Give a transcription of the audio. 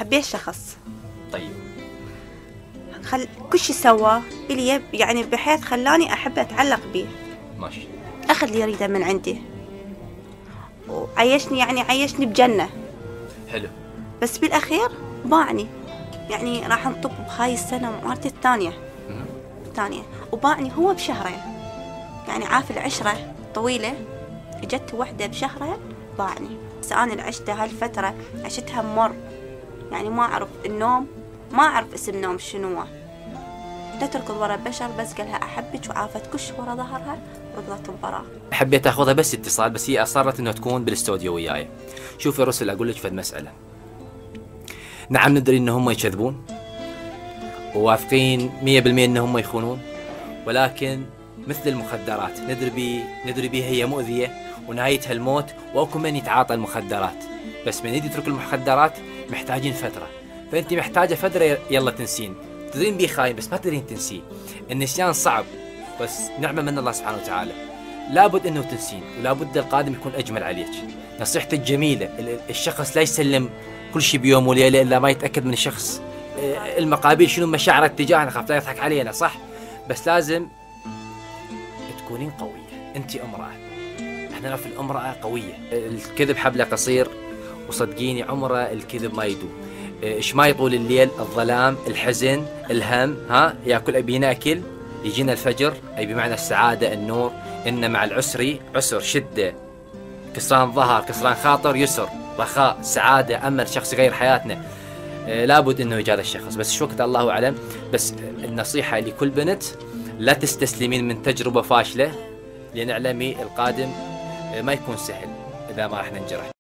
حبيت شخص. طيب. كل شيء سواه اللي يعني بحيث خلاني أحب أتعلق به. ماشي. أخذ اللي يريده من عندي وعيشني، يعني عيشني بجنة. حلو. بس بالأخير باعني، يعني راح نطب بهاي السنة مرتي الثانية وباعني هو بشهرين، يعني عارف العشرة طويلة، اجت وحدة بشهرين باعني. بس أنا اللي عشتها هالفترة عشتها مر، يعني ما أعرف النوم، ما أعرف اسم نوم شنو. لا تركض ورا البشر، بس قالها أحبك وعافت كش ورا ظهرها وركضت ببراه. حبيت اخذها بس اتصال، بس هي اصرت انه تكون بالاستوديو وياي. شوفي يا رسل، اقول لك فد مسألة. نعم ندري ان هم يكذبون وواثقين 100% ان هم يخونون، ولكن مثل المخدرات ندري بيها هي مؤذية ونهايتها الموت، واكو من يتعاطى المخدرات، بس من يترك المخدرات محتاجين فترة. فانت محتاجة فترة يلا تنسين، تدرين بيه خاين بس ما تدرين تنسيه. النسيان صعب بس نعمة من الله سبحانه وتعالى. لابد انه تنسين، ولابد القادم يكون اجمل عليك. نصيحتي الجميلة، الشخص لا يسلم كل شيء بيوم وليلة الا ما يتأكد من الشخص المقابل شنو مشاعره تجاهنا، خاف لا يضحك علينا، صح؟ بس لازم تكونين قوية. انت امرأة، احنا في الامرأة قوية. الكذب حبله قصير، وصدقيني عمره الكذب ما يدوم. ايش ما يطول الليل، الظلام، الحزن، الهم، ياكل ابي ناكل، يجينا الفجر، اي بمعنى السعادة، النور. ان مع العسر عسر، شدة، كسران ظهر، كسران خاطر، يسر، رخاء، سعادة، امل، شخص يغير حياتنا. لابد انه يجي هذا الشخص، بس شو وقت الله اعلم. بس النصيحة لكل بنت، لا تستسلمين من تجربة فاشلة، لان اعلمي القادم ما يكون سهل اذا ما راح ننجرح.